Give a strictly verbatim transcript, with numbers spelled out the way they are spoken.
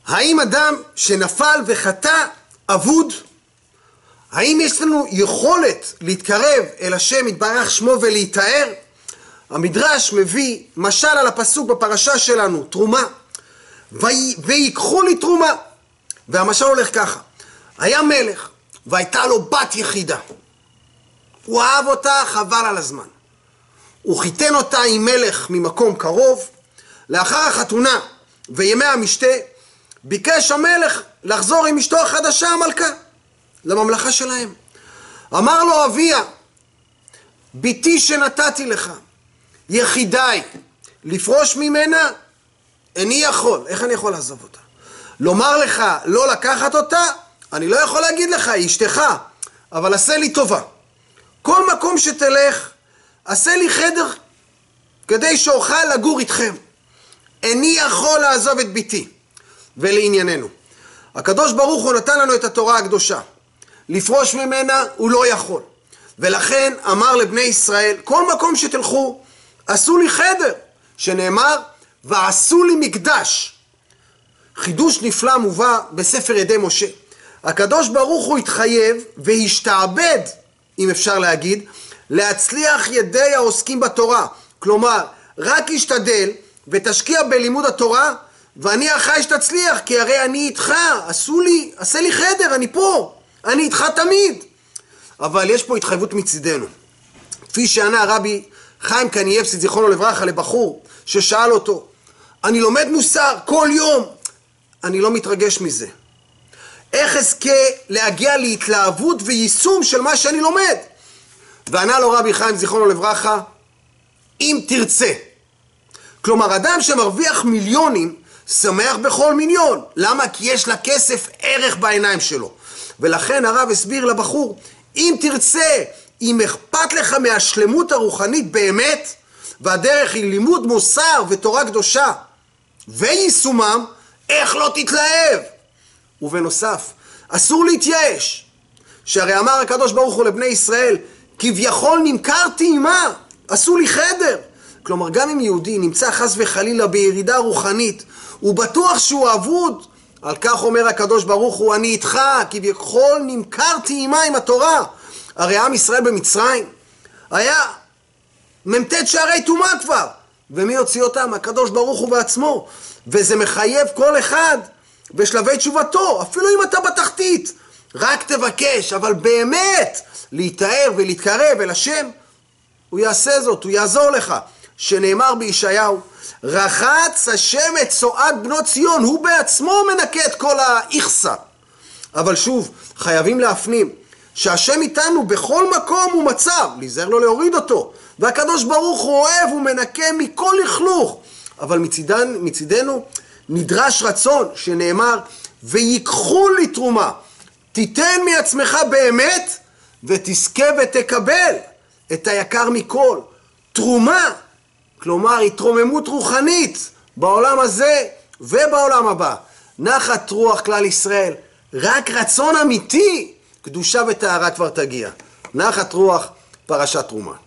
האם אדם שנפל וחטא אבוד? האם יש לנו יכולת להתקרב אל השם יתברך שמו ולהיטהר? המדרש מביא משל על הפסוק בפרשה שלנו, תרומה. ויקחו לי תרומה. והמשל הולך ככה. היה מלך והייתה לו בת יחידה. הוא אהב אותה חבל על הזמן. הוא חיתן אותה עם מלך ממקום קרוב. לאחר החתונה וימי המשתה ביקש המלך לחזור עם אשתו החדשה המלכה לממלכה שלהם. אמר לו אביה, ביתי שנתתי לך, יחידיי, לפרוש ממנה איני יכול. איך אני יכול לעזוב אותה? לומר לך לא לקחת אותה, אני לא יכול להגיד לך, היא אשתך, אבל עשה לי טובה. כל מקום שתלך, עשה לי חדר כדי שאוכל לגור איתכם. איני יכול לעזוב את ביתי. ולענייננו, הקדוש ברוך הוא נתן לנו את התורה הקדושה. לפרוש ממנה הוא לא יכול. ולכן אמר לבני ישראל, כל מקום שתלכו, עשו לי חדר, שנאמר, ועשו לי מקדש. חידוש נפלא מובא בספר ידי משה. הקדוש ברוך הוא התחייב והשתעבד, אם אפשר להגיד, להצליח ידי העוסקים בתורה. כלומר, רק השתדל ותשקיע בלימוד התורה, ואני אחרי שתצליח, כי הרי אני איתך, עשו לי, עשה לי חדר, אני פה, אני איתך תמיד. אבל יש פה התחייבות מצידנו. כפי שענה הרבי חיים קניאבסקי זיכרונו לברכה לבחור ששאל אותו, אני לומד מוסר כל יום, אני לא מתרגש מזה. איך אזכה להגיע להתלהבות ויישום של מה שאני לומד? וענה לו רבי חיים זיכרונו לברכה, אם תרצה. כלומר, אדם שמרוויח מיליונים, שמח בכל מיליון. למה? כי יש לה כסף ערך בעיניים שלו. ולכן הרב הסביר לבחור, אם תרצה, אם אכפת לך מהשלמות הרוחנית באמת, והדרך היא לימוד מוסר ותורה קדושה, ויישומם, איך לא תתלהב? ובנוסף, אסור להתייאש. שהרי אמר הקדוש ברוך הוא לבני ישראל, כביכול נמכרתי עמה, עשו לי חדר. כלומר, גם אם יהודי נמצא חס וחלילה בירידה רוחנית, הוא בטוח שהוא אבוד. על כך אומר הקדוש ברוך הוא, אני איתך, כביכול נמכרתי עמה עם התורה. הרי עם ישראל במצרים היה ממתת שערי טומאה כבר. ומי הוציא אותם? הקדוש ברוך הוא בעצמו. וזה מחייב כל אחד בשלבי תשובתו, אפילו אם אתה בתחתית. רק תבקש, אבל באמת להיטהר ולהתקרב אל השם, הוא יעשה זאת, הוא יעזור לך. שנאמר בישעיהו, רחץ השם את צועד בנות ציון, הוא בעצמו מנקה את כל האיכסה. אבל שוב, חייבים להפנים שהשם איתנו בכל מקום הוא מצב, להיזהר לא להוריד אותו. והקדוש ברוך הוא אוהב, הוא מנקה מכל לכלוך. אבל מצידן, מצידנו נדרש רצון, שנאמר, ויקחו לי תרומה. תיתן מעצמך באמת, ותזכה ותקבל את היקר מכל. תרומה, כלומר התרוממות רוחנית בעולם הזה ובעולם הבא. נחת רוח כלל ישראל, רק רצון אמיתי, קדושה וטהרה כבר תגיע. נחת רוח, פרשת תרומה.